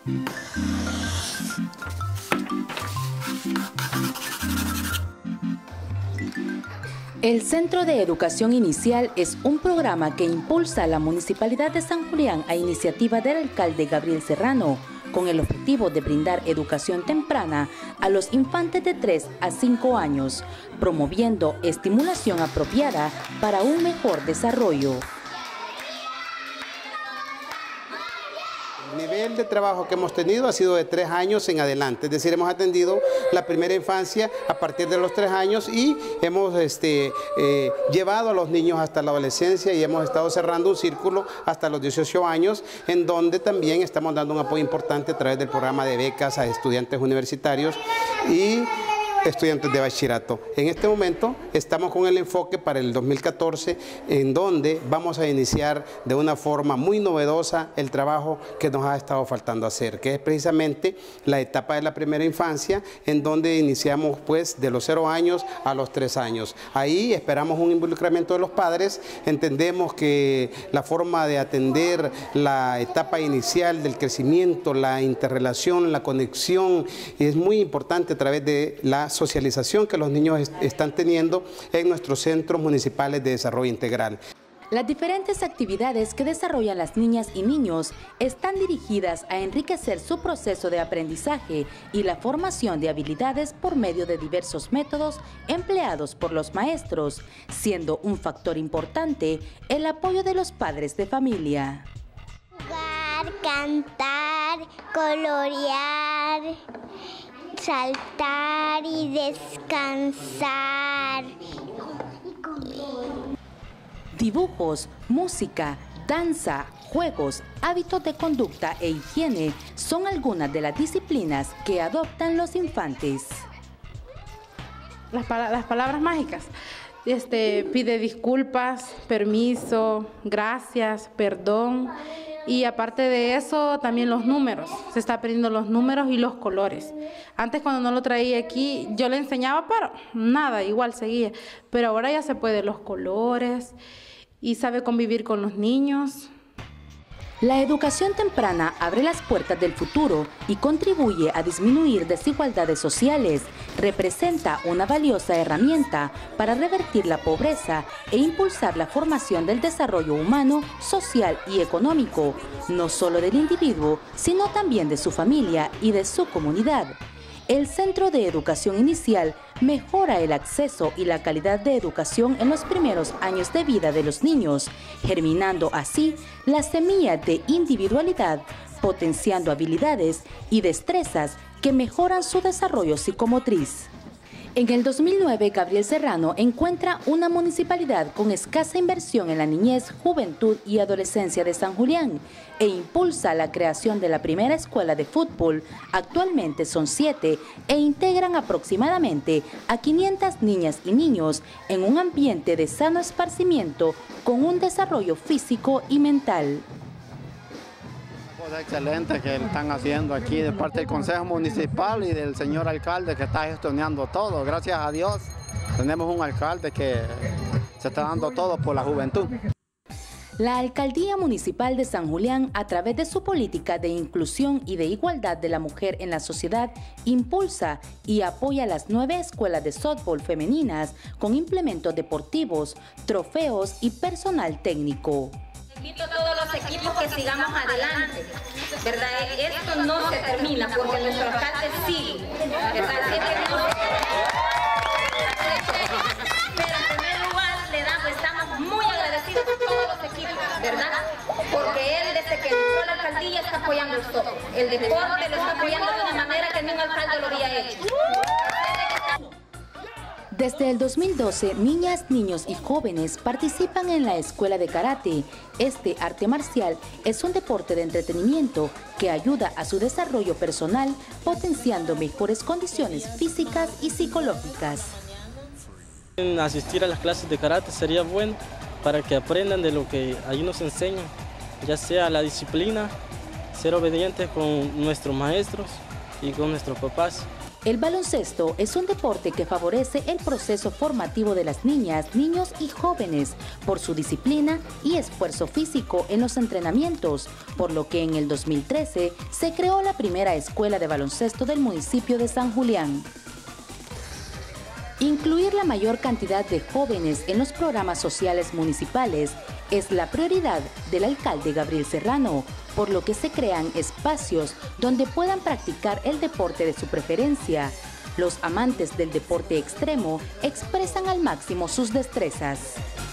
El Centro de Educación Inicial es un programa que impulsa la Municipalidad de San Julián a iniciativa del alcalde Gabriel Serrano, con el objetivo de brindar educación temprana a los infantes de 3 a 5 años, promoviendo estimulación apropiada para un mejor desarrollo. El nivel de trabajo que hemos tenido ha sido de 3 años en adelante, es decir, hemos atendido la primera infancia a partir de los 3 años y hemos llevado a los niños hasta la adolescencia y hemos estado cerrando un círculo hasta los 18 años, en donde también estamos dando un apoyo importante a través del programa de becas a estudiantes universitarios y estudiantes de bachillerato. En este momento estamos con el enfoque para el 2014, en donde vamos a iniciar de una forma muy novedosa el trabajo que nos ha estado faltando hacer, que es precisamente la etapa de la primera infancia, en donde iniciamos pues de los 0 años a los 3 años. Ahí esperamos un involucramiento de los padres, entendemos que la forma de atender la etapa inicial del crecimiento, la interrelación, la conexión, es muy importante a través de la socialización que los niños están teniendo en nuestros centros municipales de desarrollo integral. Las diferentes actividades que desarrollan las niñas y niños están dirigidas a enriquecer su proceso de aprendizaje y la formación de habilidades por medio de diversos métodos empleados por los maestros, siendo un factor importante el apoyo de los padres de familia. Jugar, cantar, colorear, saltar y descansar. Dibujos, música, danza, juegos, hábitos de conducta e higiene son algunas de las disciplinas que adoptan los infantes. Las palabras mágicas. Pide disculpas, permiso, gracias, perdón. Y aparte de eso, también los números. Se está aprendiendo los números y los colores. Antes, cuando no lo traía aquí, yo le enseñaba, pero nada, igual seguía. Pero ahora ya se puede los colores y sabe convivir con los niños. La educación temprana abre las puertas del futuro y contribuye a disminuir desigualdades sociales. Representa una valiosa herramienta para revertir la pobreza e impulsar la formación del desarrollo humano, social y económico, no solo del individuo, sino también de su familia y de su comunidad. El Centro de Educación Inicial mejora el acceso y la calidad de educación en los primeros años de vida de los niños, germinando así la semilla de individualidad, potenciando habilidades y destrezas que mejoran su desarrollo psicomotriz. En el 2009, Gabriel Serrano encuentra una municipalidad con escasa inversión en la niñez, juventud y adolescencia de San Julián e impulsa la creación de la primera escuela de fútbol. Actualmente son 7 e integran aproximadamente a 500 niñas y niños en un ambiente de sano esparcimiento con un desarrollo físico y mental. Excelente que están haciendo aquí de parte del Consejo Municipal y del señor alcalde que está gestionando todo. Gracias a Dios tenemos un alcalde que se está dando todo por la juventud. La Alcaldía Municipal de San Julián, a través de su política de inclusión y de igualdad de la mujer en la sociedad, impulsa y apoya las 9 escuelas de softball femeninas con implementos deportivos, trofeos y personal técnico. Invito a todos los equipos que sigamos adelante, ¿verdad? Esto no se termina porque nuestro alcalde sigue, ¿verdad? Pero en primer lugar estamos muy agradecidos a todos los equipos, ¿verdad? Porque él desde que entró a la alcaldía está apoyando el softball. El deporte lo está apoyando de una manera que ningún alcalde lo había hecho. Desde el 2012, niñas, niños y jóvenes participan en la escuela de karate. Este arte marcial es un deporte de entretenimiento que ayuda a su desarrollo personal, potenciando mejores condiciones físicas y psicológicas. Asistir a las clases de karate sería bueno para que aprendan de lo que allí nos enseñan, ya sea la disciplina, ser obedientes con nuestros maestros y con nuestros papás. El baloncesto es un deporte que favorece el proceso formativo de las niñas, niños y jóvenes por su disciplina y esfuerzo físico en los entrenamientos, por lo que en el 2013 se creó la primera escuela de baloncesto del municipio de San Julián. Incluir la mayor cantidad de jóvenes en los programas sociales municipales es la prioridad del alcalde Gabriel Serrano, por lo que se crean espacios donde puedan practicar el deporte de su preferencia. Los amantes del deporte extremo expresan al máximo sus destrezas.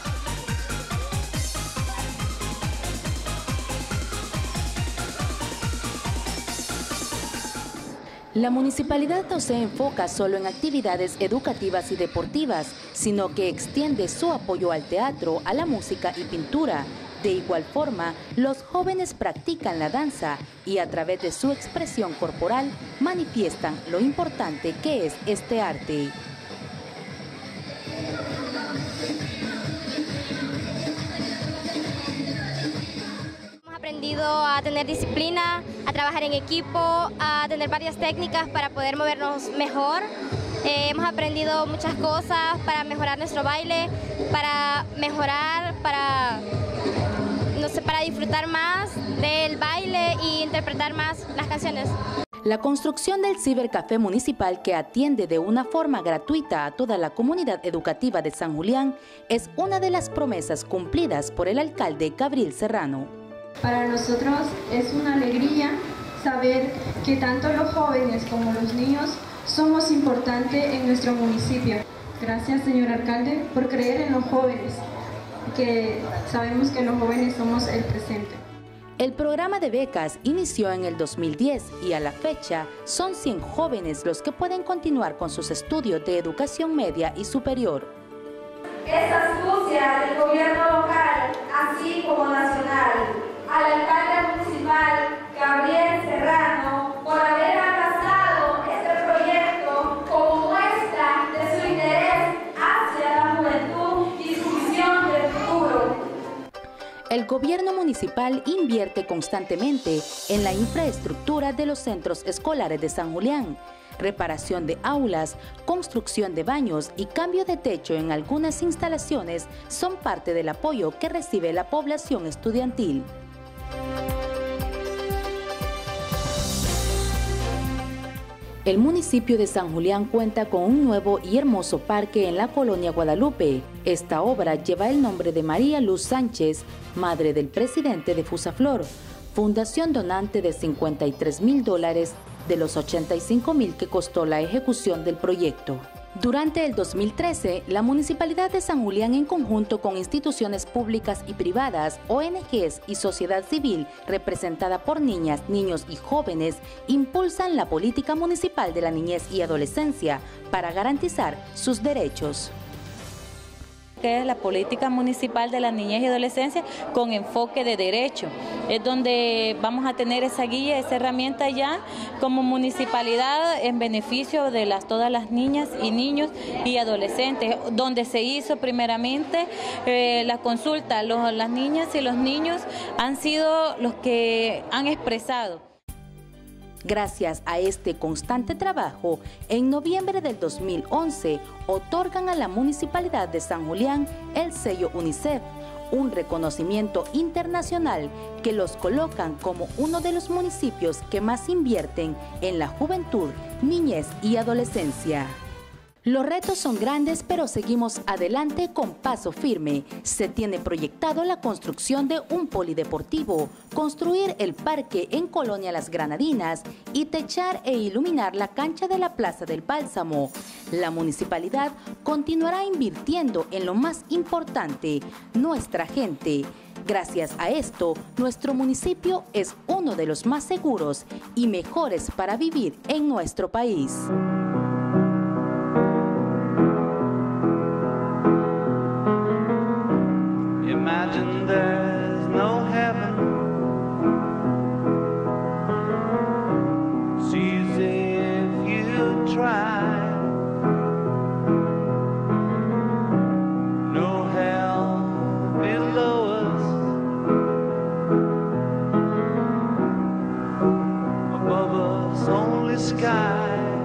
La municipalidad no se enfoca solo en actividades educativas y deportivas, sino que extiende su apoyo al teatro, a la música y pintura. De igual forma, los jóvenes practican la danza y a través de su expresión corporal manifiestan lo importante que es este arte. Hemos aprendido a tener disciplina, a trabajar en equipo, a tener varias técnicas para poder movernos mejor. Hemos aprendido muchas cosas para mejorar nuestro baile, para mejorar, para disfrutar más del baile e interpretar más las canciones. La construcción del cibercafé municipal, que atiende de una forma gratuita a toda la comunidad educativa de San Julián, es una de las promesas cumplidas por el alcalde Gabriel Serrano. Para nosotros es una alegría saber que tanto los jóvenes como los niños somos importantes en nuestro municipio. Gracias, señor alcalde, por creer en los jóvenes, que sabemos que los jóvenes somos el presente. El programa de becas inició en el 2010 y a la fecha son 100 jóvenes los que pueden continuar con sus estudios de educación media y superior. Es astucia del gobierno local, así como nacional, al alcalde municipal Gabriel Serrano por haber abrazado este proyecto como muestra de su interés hacia la juventud y su visión del futuro. El gobierno municipal invierte constantemente en la infraestructura de los centros escolares de San Julián, reparación de aulas, construcción de baños y cambio de techo en algunas instalaciones son parte del apoyo que recibe la población estudiantil. El municipio de San Julián cuenta con un nuevo y hermoso parque en la colonia Guadalupe. Esta obra lleva el nombre de María Luz Sánchez, madre del presidente de Fusaflor, fundación donante de $53,000 de los $85,000 que costó la ejecución del proyecto. Durante el 2013, la Municipalidad de San Julián, en conjunto con instituciones públicas y privadas, ONGs y sociedad civil representada por niñas, niños y jóvenes, impulsan la política municipal de la niñez y adolescencia para garantizar sus derechos. Que es la política municipal de la niñez y adolescencia con enfoque de derecho. Es donde vamos a tener esa guía, esa herramienta ya como municipalidad en beneficio de todas las niñas y niños y adolescentes, donde se hizo primeramente la consulta. Las niñas y los niños han sido los que han expresado. Gracias a este constante trabajo, en noviembre del 2011 otorgan a la Municipalidad de San Julián el sello UNICEF, un reconocimiento internacional que los colocan como uno de los municipios que más invierten en la juventud, niñez y adolescencia. Los retos son grandes, pero seguimos adelante con paso firme. Se tiene proyectado la construcción de un polideportivo, construir el parque en Colonia Las Granadinas y techar e iluminar la cancha de la Plaza del Bálsamo. La municipalidad continuará invirtiendo en lo más importante, nuestra gente. Gracias a esto, nuestro municipio es uno de los más seguros y mejores para vivir en nuestro país. Imagine there's no heaven. It's easy if you try. No hell below us. Above us only sky.